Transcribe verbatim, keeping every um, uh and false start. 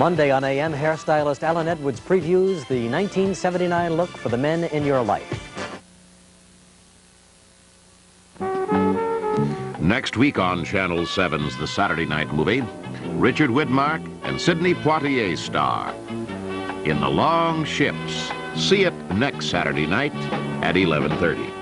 Monday on A M, hairstylist Alan Edwards previews the nineteen seventy-nine look for the men in your life. Next week on Channel seven's The Saturday Night Movie, Richard Widmark and Sidney Poitier star in The Long Ships. See it next Saturday night at eleven thirty.